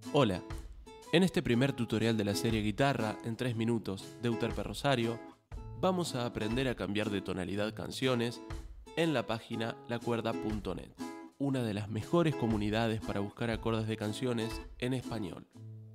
Hola, en este primer tutorial de la serie Guitarra en 3 minutos de Euterpe Rosario, vamos a aprender a cambiar de tonalidad canciones en la página lacuerda.net, una de las mejores comunidades para buscar acordes de canciones en español.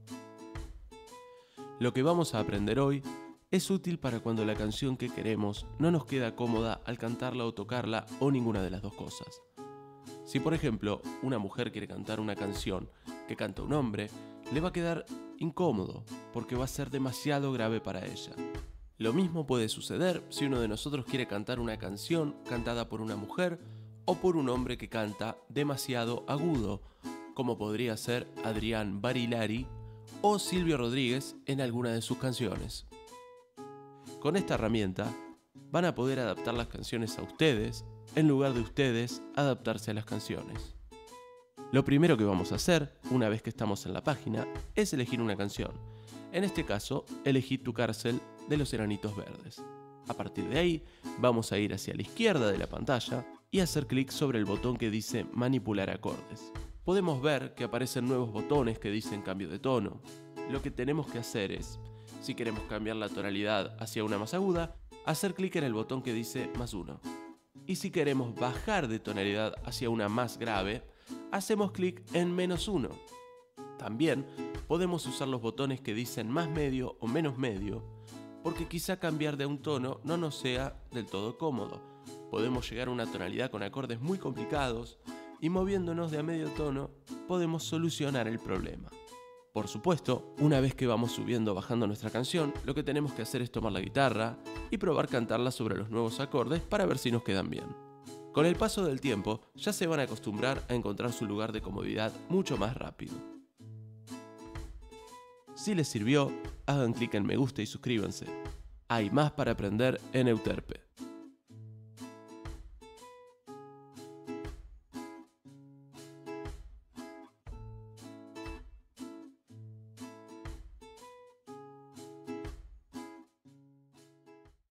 Lo que vamos a aprender hoy es útil para cuando la canción que queremos no nos queda cómoda al cantarla o tocarla o ninguna de las dos cosas. Si por ejemplo una mujer quiere cantar una canción que canta un hombre, le va a quedar incómodo porque va a ser demasiado grave para ella. Lo mismo puede suceder si uno de nosotros quiere cantar una canción cantada por una mujer o por un hombre que canta demasiado agudo, como podría ser Adrián Barilari o Silvio Rodríguez en alguna de sus canciones. Con esta herramienta van a poder adaptar las canciones a ustedes en lugar de ustedes adaptarse a las canciones. Lo primero que vamos a hacer, una vez que estamos en la página, es elegir una canción. En este caso, elegí Tu Cárcel de Los Enanitos Verdes. A partir de ahí, vamos a ir hacia la izquierda de la pantalla y hacer clic sobre el botón que dice Manipular acordes. Podemos ver que aparecen nuevos botones que dicen Cambio de tono. Lo que tenemos que hacer es, si queremos cambiar la tonalidad hacia una más aguda, hacer clic en el botón que dice +1. Y si queremos bajar de tonalidad hacia una más grave, hacemos clic en -1. También podemos usar los botones que dicen más medio o menos medio, porque quizá cambiar de un tono no nos sea del todo cómodo. Podemos llegar a una tonalidad con acordes muy complicados y moviéndonos de a medio tono podemos solucionar el problema. Por supuesto, una vez que vamos subiendo o bajando nuestra canción, lo que tenemos que hacer es tomar la guitarra y probar cantarla sobre los nuevos acordes para ver si nos quedan bien. Con el paso del tiempo, ya se van a acostumbrar a encontrar su lugar de comodidad mucho más rápido. Si les sirvió, hagan clic en me gusta y suscríbanse. Hay más para aprender en Euterpe.